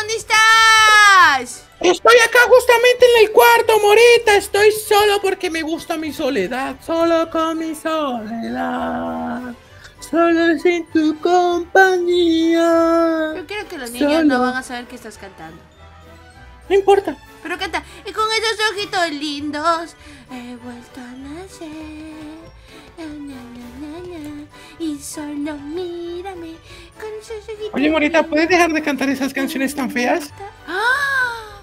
¿dónde estás? Estoy acá justamente en el cuarto, Morita. Estoy solo porque me gusta mi soledad. Solo con mi soledad. Solo sin tu compañía. Yo quiero que los niños no van a saber que estás cantando. No importa. Pero canta, y con esos ojitos lindos he vuelto a nacer. Na, na, na, na, y solo mírame con esos ojitos. Oye, Morita, ¿puedes dejar de cantar esas canciones tan feas? ¡Ah!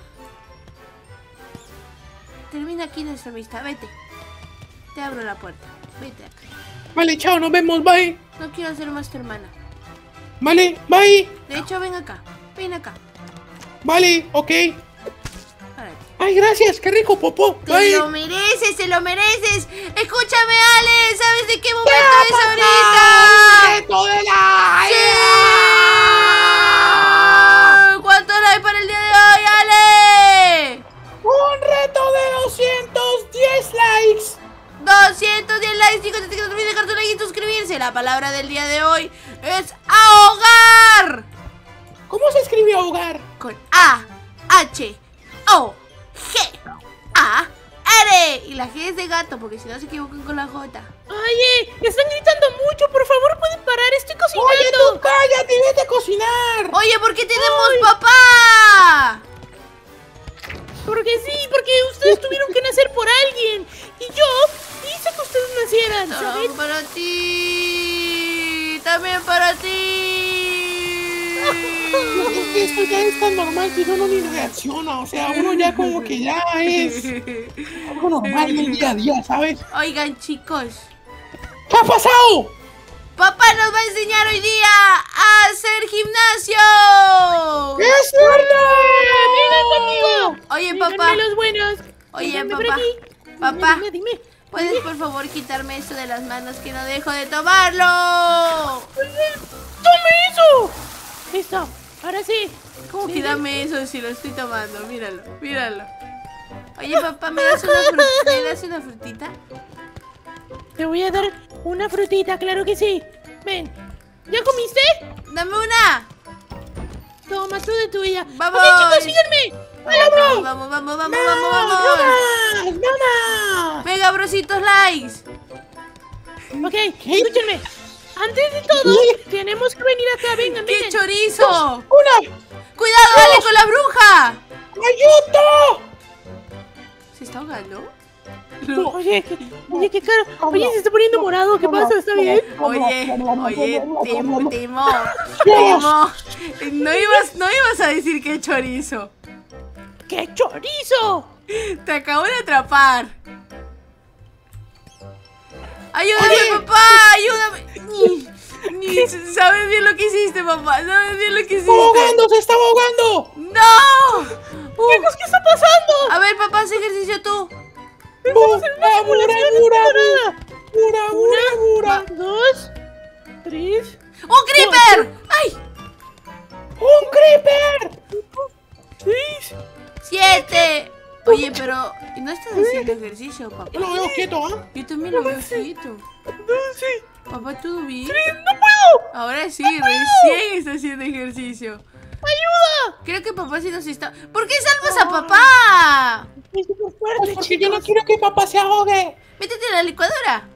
Termina aquí nuestra amistad, vete. Te abro la puerta, vete acá. Vale, chao, nos vemos, bye. No quiero ser más tu hermana. Vale, bye. De hecho, ven acá, ven acá. Vale, ok. Párate. Ay, gracias, qué rico popó. Te Bye. lo mereces, te lo mereces. Escúchame, Ale, ¿sabes de qué momento es ahorita? ¡Reto de la... ¡Sí! ¿Cuántos likes para el día de hoy, Ale? ¡Un reto de 210 likes! 210 likes, chicos, no olviden dejar su like y suscribirse. La palabra del día de hoy es ahogar. ¿Cómo se escribe ahogar? Con A-H-O-G-A-R. Y la G es de gato, porque si no se equivocan con la J. Oye, están gritando mucho, por favor, ¿pueden parar? Estoy cocinando. Oye, tú cállate y vete a cocinar. Oye, ¿por qué tenemos papá? Porque sí, porque ustedes tuvieron que nacer por alguien. Y yo hice que ustedes nacieran, ¿sabes? Para ti. También para ti. Esto ya es tan normal que uno ni reacciona. O sea, uno ya como que ya es algo normal en el día a día, ¿sabes? Oigan, chicos, ¿Qué ha pasado? papá nos va a enseñar hoy día a hacer gimnasio. ¡Es verdad! ¡Vengan conmigo! Oye, papá. Díganme los buenos. Oye, Díganme por papá. aquí. Papá. Dime. ¿Puedes por favor quitarme esto de las manos que no dejo de tomarlo? ¡Tome eso! Listo, ahora sí. ¿Cómo que dame eso si lo estoy tomando? Míralo, míralo. Oye, papá, ¿me das una frutita? Te voy a dar una frutita, claro que sí. Ven. ¿Ya comiste? ¡Dame una! Toma, tú de tuya. ¡Vamos! Ok, chicos, síganme. Vamos, vamos, vamos, vamos, vamos, vamos. ¡Nada! Venga, brositos likes. Ok, escúchenme. Antes de todo, tenemos que venir acá. Vengan, ¡Qué vengan. chorizo! ¡Una! ¡Cuidado, dale con la bruja! ¡Ayuda! ¿Se está ahogando? Oye, qué caro. Oye, se está poniendo morado. ¿Qué pasa? ¿Está bien? Oye, Timo. No ibas a decir que chorizo. ¡Qué chorizo! Te acabo de atrapar. ¡Ayúdame, Oye. papá! ¡Ayúdame! ¿Sabes bien lo que hiciste, papá? ¿Sabes bien lo que hiciste? ¡Ahogando! ¡Se estaba ahogando! ¡No! Chicos, ¿qué está pasando? A ver, papá, haz ejercicio tú. Estamos en una simulación temporada. ¡Una! 2, 3. ¡Un creeper! ¡Ay! ¡Un creeper! 6. 7. Oye, pero ¿no estás haciendo ejercicio, papá? Yo lo veo quieto, ¿ah? Yo también lo veo quieto. 12. Papá, ¿todo bien? ¡No puedo! Ahora sí, recién está haciendo ejercicio. ¡Ayuda! Creo que papá sí nos está... ¿Por qué salvas a papá? Es súper Pues fuerte, porque yo no chicos. quiero que papá se ahogue. Métete en la licuadora.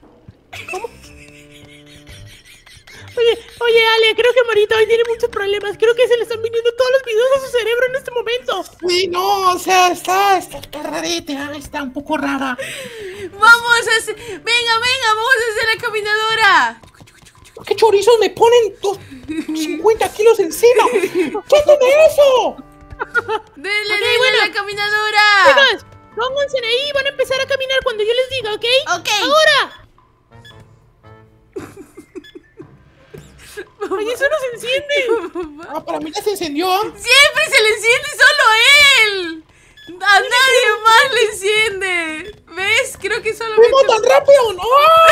Oye, Ale, creo que Marita hoy tiene muchos problemas. Creo que se le están viniendo todos los videos a su cerebro en este momento. Sí, no, o sea, está rarita, está un poco rara. Vamos a hacer... Venga, vamos a hacer la caminadora. ¿Por qué chorizos me ponen 50 kilos encima? ¡Quítame eso! Dele, Ok, bueno. la caminadora. Chicos, pónganse ahí y van a empezar a caminar cuando yo les diga, ¿ok? Ok. ¡Ahora! Oye, eso no se enciende. Ah, para mí ya se encendió, ¿ah? Siempre se le enciende solo a él. A nadie más le enciende. ¿Ves? Creo que solo ¡Fuimos tan rápido! ¡No!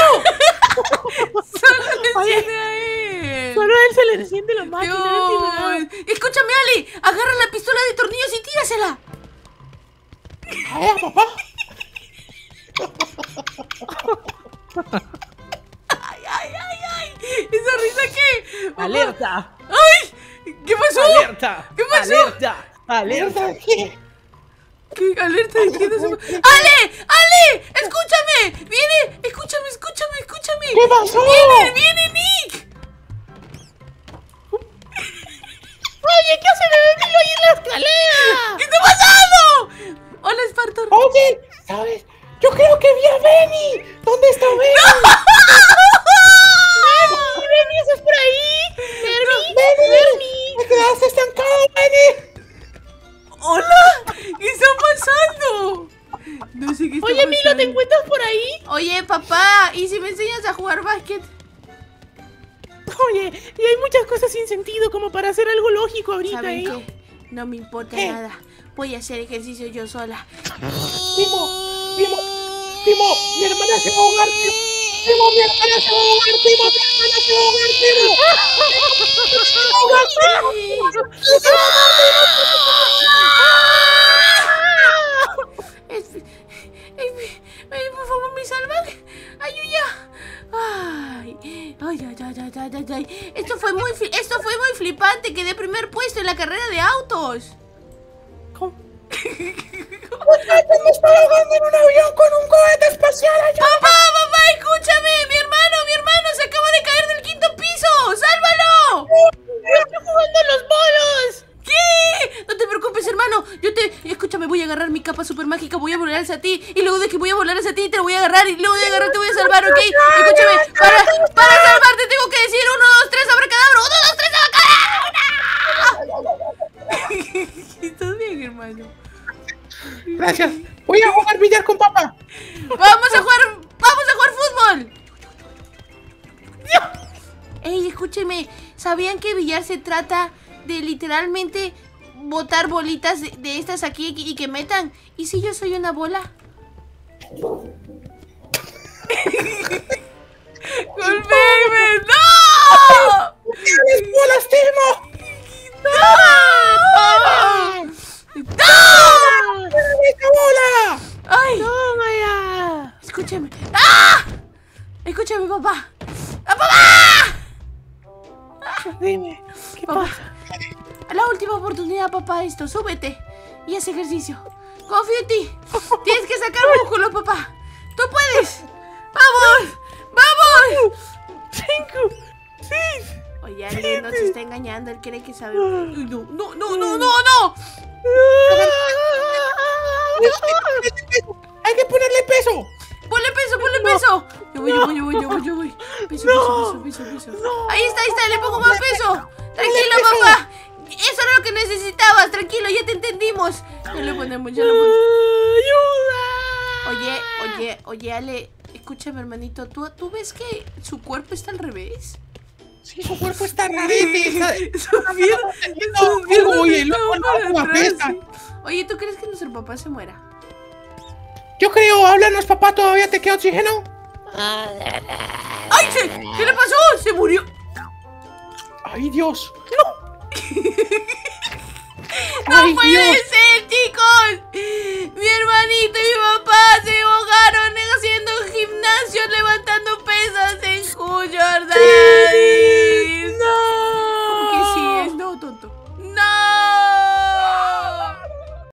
le enciende a él. Solo a él se le enciende la máquina. No entiendo nada. Dios. Escúchame, Ali. Agarra la pistola de tornillos y tírasela. A ver, papá. Ay. ¿Esa risa qué? ¡Alerta! ¡Ay! ¿Qué pasó? ¡Alerta! ¡Alerta! ¿Qué pasó? ¡Alerta! ¡Alerta! ¿Alerta de qué? ¿Qué alerta de quién es? ¡Ale! ¡Ale! ¡Escúchame! ¡Viene! ¡Escúchame! ¿Qué pasó? ¡Viene Nick! ¡Oye, qué hace Benny ahí en la escalera! ¿Qué está pasando? Hola, Spartor. Oye, ¿sabes? Yo creo que vi a Benny. ¿Dónde está Benny? ¡Benny, estás por ahí! ¡Benny! ¡Me quedaste estancado, Benny! ¡Hola! ¿Qué está pasando? No sé qué está Oye, Milo, ¿te pasando. encuentras por ahí? Oye, papá, ¿y si me enseñas a jugar básquet? Oye, y hay muchas cosas sin sentido como para hacer algo lógico ahorita, ¿Saben ¿eh? qué? No me importa ¿Qué? nada. Voy a hacer ejercicio yo sola. Primo, mi hermana se va a ahogar. Primo, mi hermana se va a ahogar. Primo, mi hermana se va a ahogar. Por favor, ¿me salvan? ¡Ayuya! Ay. Esto fue muy flipante. Quedé primer puesto en la carrera de autos. Muchachos, me estoy ahogando en un avión con un cohete espacial allá. Papá, escúchame. Mi hermano se acaba de caer del quinto piso. ¡Sálvalo! ¡Estoy jugando a los bolos! ¿Qué? No te preocupes, hermano. Escúchame, voy a agarrar mi capa super mágica, voy a volar hacia ti. Y luego de que voy a volar hacia ti, te voy a agarrar. Y luego de agarrar te voy a salvar, ¿ok? Escúchame, para salvarte tengo que decir 1, 2, 3, abracadabra. 1, 2, 3, abracadabra. ¿Estás bien, hermano? Gracias. Voy a jugar billar con papá. Vamos a jugar fútbol. Ey, escúcheme, ¿sabían que billar se trata de literalmente botar bolitas de estas aquí y que metan? ¿Y si yo soy una bola? ¡Golpéame! ¡No! ¡Les bolas, Timo! ¡No! ¡No! ¡Esa bola! ¡Ay! ¡Toma ya! Escúchame. ¡Ah! Escúchame, papá. ¡Ah, papá! Dime, ¿qué Papá, pasa? la última oportunidad, papá, súbete y haz ejercicio. Confío en ti. Tienes que sacar músculo, papá. ¡Tú puedes! ¡Vamos! ¡Vamos! 5, 6. Oye, alguien nos está engañando. Él cree que sabe. ¡No! ¡Hay que ponerle peso! ¡Ponle peso! Yo voy. Peso. Ahí está, le pongo más peso. Tranquilo, peso. papá. Eso era lo que necesitabas. Tranquilo, ya te entendimos. Ya lo ponemos. Oye, Ale, escúchame, hermanito. ¿Tú ves que su cuerpo está al revés? Sí, su cuerpo está rarete. Sus piernas Oye, están loco, para no, atrás, apesta. sí. Oye, ¿tú crees que nuestro papá se muera? Yo creo, háblanos, papá, ¿todavía te queda oxígeno? ¡Ay! ¿Qué le pasó? ¡Se murió! ¡Ay, Dios! ¡No ¡Ay, puede Dios! ser, chicos! Mi hermanito y mi papá